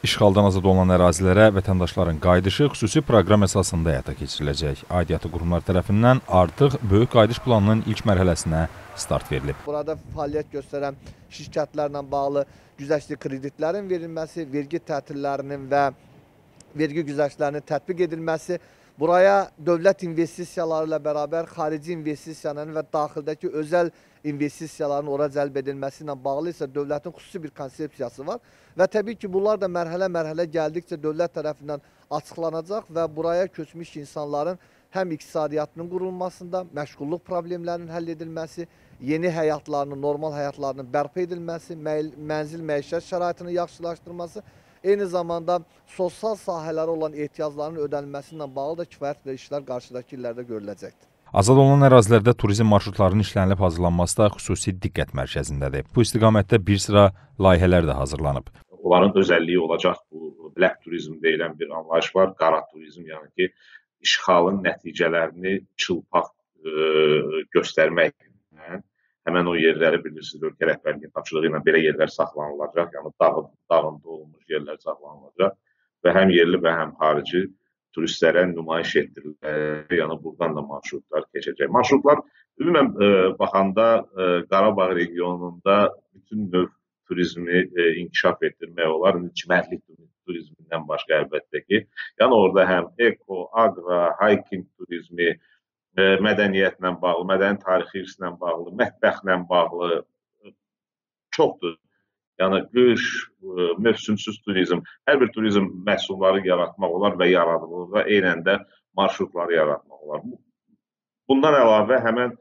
İşğaldan azad olunan ərazilərə vətəndaşların qayıdışı xüsusi proqram əsasında həyata keçiriləcək. Aidiyyatı qurumlar tərəfindən artıq böyük qayıdış planının ilk mərhələsinə start verilib. Burada fəaliyyət göstərən şirkətlərlə bağlı güzəştli kreditlərin verilməsi, vergi tətillərinin və vergi güzəştlərinin tətbiq edilməsi, buraya dövlət investisiyaları ilə bərabər xarici investisiyanın və daxildəki özəl investisiyaların ora cəlb edilməsi ilə bağlı isə dövlətin xüsusi bir konsepsiyası var. Və təbii ki, bunlar da mərhələ-mərhələ gəldikcə dövlət tərəfindən açıqlanacaq və buraya köçmüş insanların həm iqtisadiyyatının qurulmasında, məşğulluq problemlərinin həll edilməsi, yeni həyatlarının, normal həyatlarının bərpa edilməsi, mənzil məişət şəraitinin yaxşılaşdırılması, eyni zamanda sosial sahələrə olan ehtiyacların ödənilməsi ilə bağlı da kifayət işlər qarşıdakı illərdə görüləcəkdir. Azad olunan ərazilərdə turizm marşrutlarının işlənilib hazırlanması da xüsusi diqqət mərkəzindədir. Bu istiqamətdə bir sıra layihələr də hazırlanıb. Onların özəlliyi olacaq bu black turizm deyilən bir anlayış var. Qara turizm, yəni ki, işğalın nəticələrini çılpaq göstərməklə həmən o yerləri bilirsiniz, ölkə rəhbərliyi tapşırığı ilə belə yerlər saxlanılacaq, yəni dağıntı olunmuş yerlər saxlanılacaq və həm yerli və həm xarici turistlərə nümayiş etdiriləcək, yəni buradan da marşrutlar keçəcək. Marşrutlar ümumən baxanda Qarabağ regionunda bütün növ turizmi inkişaf etdirmək olar. Çimərlik turizmindən başqa əlbəttə ki. Yəni orada həm eko, agro, hiking turizmi, mədəniyyətlə bağlı, mədəni tarixi irslə bağlı, mətbəxlə bağlı çoxdur. Yəni qış, mövsümsüz turizm, hər bir turizm məhsulları yaratmaq olar və yaradılır və eynən də marşrutları yaratmaq olar. Bundan əlavə həmən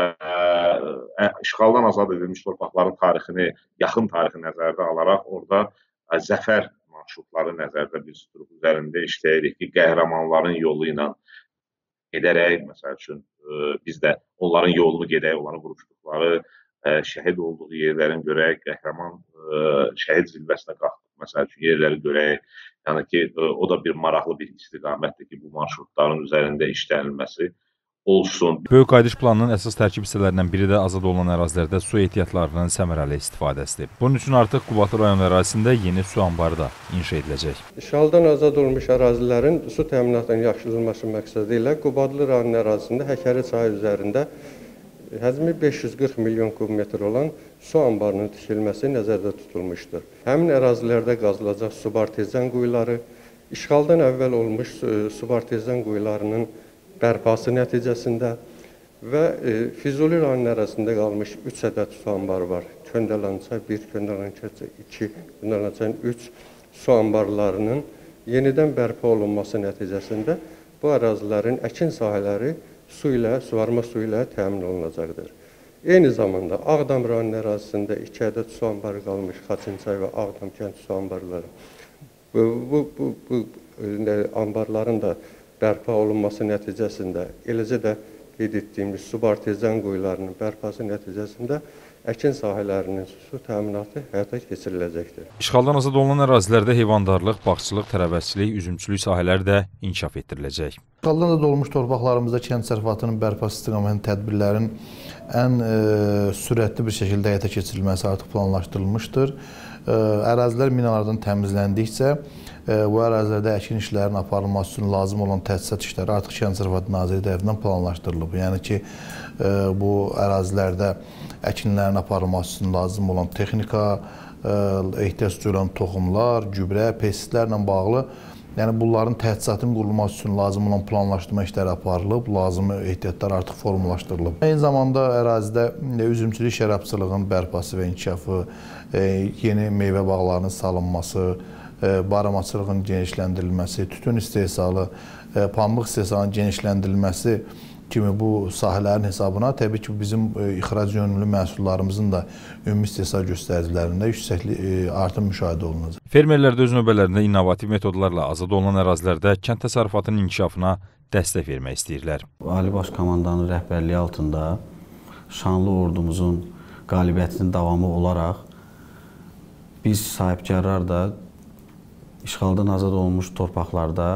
işğaldan azad edilmiş torpaqların tarixini, yaxın tarixi nəzərdə alaraq orada zəfər marşrutları nəzərdə biz tuturuq, üzərində işləyirik ki, qəhrəmanların yolu ilə gedərək, məsəl üçün, biz də onların yolunu gedək, onların vuruşduqları, şəhid olduğu yerlərin görək, qəhrəman şəhid zirvəsinə qalxdıq, məsəl üçün, yerləri görək. Yəni ki, o da bir maraqlı bir istiqamətdir ki, bu marşrutların üzərində işlənilməsi olsun. Böyük qayıdış planının əsas tərkib hissələrindən biri də azad olunan ərazilərdə su ehtiyatlarının səmərəli istifadəsidir. Bunun üçün artıq Qubadlı rayon ərazisində yeni su anbarı da inşa ediləcək. İşğaldan azad olmuş ərazilərin su təminatının yaxşılanması məqsədi ilə Qubadlı rayon ərazisində Həkəri çayı üzərində həcmi 540 milyon kubmetr olan su anbarının tikilməsi nəzərdə tutulmuşdur. Həmin ərazilərdə qazılacaq subartezan quyuları, işğaldan əvvəl olmuş subartezan quyularının bərpası nəticəsində və Füzuli rayon ərazisində qalmış 3 ədəd su anbarı var. Köndəlançay 1, Köndəlançay 2, Köndəlançay 3 su anbarlarının yenidən bərpa olunması nəticəsində bu ərazilərin əkin sahələri suvarma su ilə təmin olunacaqdır. Eyni zamanda Ağdam rayon ərazisində 2 ədəd su anbarı qalmış Xaçınçay və Ağdam kənd su anbarları. Bu anbarların da bərpa olunması nəticəsində, eləcə də qeyd etdiyimiz subartezan quyularının bərpası nəticəsində əkin sahələrinin su təminatı həyata keçiriləcəkdir. İşğaldan azad olunan ərazilərdə heyvandarlıq, bağçılıq, tərəvəzçilik, üzümçülük sahələri də inkişaf etdiriləcək. İşğaldan azad olmuş torpaqlarımızda kənd təsərrüfatının bərpası istiqamətində tədbirlərin ən sürətli bir şəkildə həyata keçirilməsi artıq planlaşdırılmışdır. Ərazilər minalardan təmizləndikcə bu ərazilərdə əkin işlərinin aparılması üçün lazım olan təsisat işləri artıq Kənd Təsərrüfatı Nazirliyi tərəfindən planlaşdırılıb. Yəni ki, bu ərazilərdə əkinlərin aparılması üçün lazım olan texnika, ehtiyac duyulan toxumlar, gübrə, pestisitlərlə bağlı, yəni bunların təsisatının qurulması üçün lazım olan planlaşdırma işləri aparılıb, lazımi ehtiyatlar artıq formalaşdırılıb. Eyni zamanda ərazidə üzümçülük, şərabçılığın bərpası və inkişafı, yeni meyvə bağlarının salınması, baramaçılığın genişləndirilməsi, tütün istehsalı, pambıq istehsalının genişləndirilməsi kimi bu sahələrin hesabına təbii ki, bizim ixrac yönümlü məhsullarımızın da ümumi istehsal göstəricilərində yüksək artım müşahidə olunacaq. Fermerlər də öz növbələrində innovativ metodlarla azad olunan ərazilərdə kənd təsərrüfatının inkişafına dəstək vermək istəyirlər. Ali Baş Komandanın rəhbərliyi altında şanlı ordumuzun qalibiyyətinin davamı olaraq biz sahibkarlar da işğaldan azad olunmuş torpaqlarda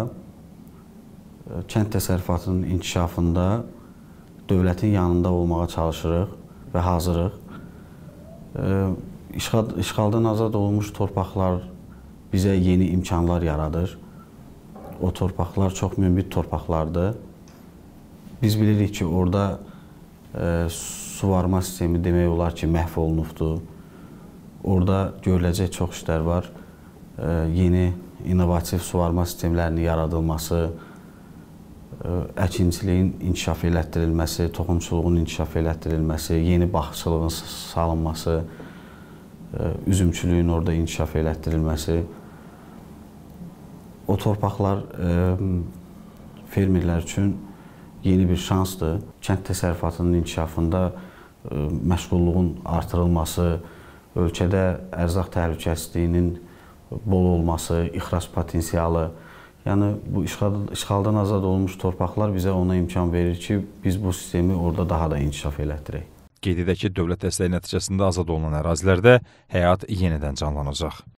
kənd təsərrüfatının inkişafında dövlətin yanında olmağa çalışırıq və hazırıq. İşğaldan azad olunmuş torpaqlar bizə yeni imkanlar yaradır. O torpaqlar çox münbit torpaqlardır. Biz bilirik ki, orada suvarma sistemi demək olar ki, məhv olunubdur. Orada görüləcək çox işlər var. Yeni innovativ suvarma sistemlərinin yaradılması, əkinçiliyin inkişaf elətdirilməsi, toxumçuluğun inkişaf elətdirilməsi, yeni bağçılığın salınması, üzümçülüyün orada inkişaf elətdirilməsi. O torpaqlar fermerlər üçün yeni bir şansdır. Kənd təsərrüfatının inkişafında məşğulluğun artırılması, ölkədə ərzaq təhlükəsizliyinin bol olması, ixrac potensialı, yəni bu işğaldan azad olmuş torpaqlar bizə ona imkan verir ki, biz bu sistemi orada daha da inkişaf elətdirək. Qeyd edək ki, dövlət dəstəyi nəticəsində azad olunan ərazilərdə həyat yenidən canlanacaq.